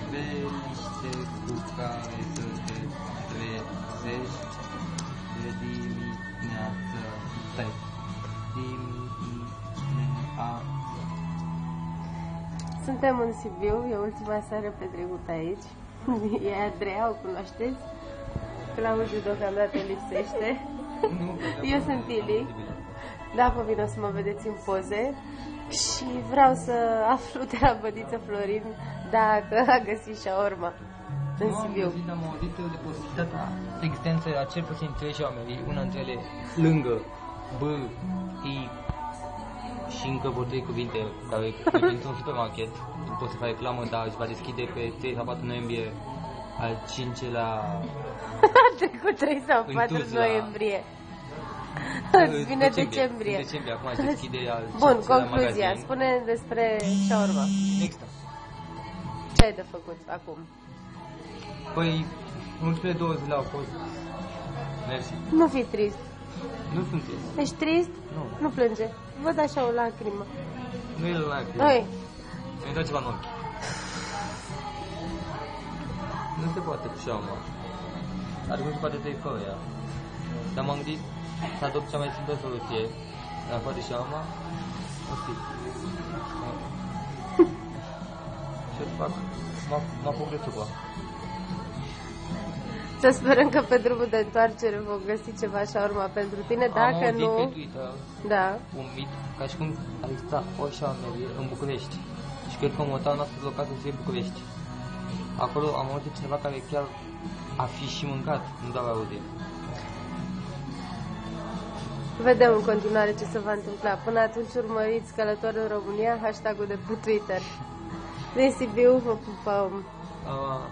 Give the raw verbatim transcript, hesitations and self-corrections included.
Veliște cu care să te trezești de dimineață. Stai. Dimineață. Suntem în Sibiu, e ultima seară petrecută aici. E Andreea, o cunoașteți? Claudiu deocamdată lipsește. Eu sunt Ili. Da, pe mine o să mă vedeți în poze. Și vreau să aflu de la bădiță Florin dacă a găsit shawarma în Sibiu. Nu am auzit de posibilitatea existență a cel puțin trei shawarmeri, una dintre ele lângă B, I și încă vreo trei cuvinte care într-un supermarket. Nu pot să fac reclamă, dar își va deschide pe trei sau patru noiembrie al cincelea. A trecut trei sau patru noiembrie. Îți vine decembrie. În decembrie, acum își deschide al Bun, concluzia. Spune despre shawarma. Există. Ce ai de făcut acum? Păi, ultimele două zile au fost. Mersi. Nu fi trist. Nu sunt trist. Ești trist? Nu. Nu plânge. Văd așa o lacrimă. Nu e la lacrimă. Oi. Mi-a dat ceva în ochi. Nu se poate cu shawarma. Adică nu se poate să-i fără ea. Dar m-am gândit să adopt cea mai simplă soluție. În afară de shawarma, o stic. Ce fac? Mă apuc de supă. Să sperăm că pe drumul de întoarcere vom găsi ceva shawarma pentru tine, dacă am nu... Am auzit pe Twitter da. un mit, ca și cum ar exista o shawarmerie în București. Și cred că motoul nostru local să fie București. Acolo am auzit cineva care chiar a fi și mâncat, nu doar aude. Vedem în continuare ce se va întâmpla. Până atunci urmăriți Călători în România, hashtag-ul de pe Twitter. Din Sibiu, vă pupăm! Uh.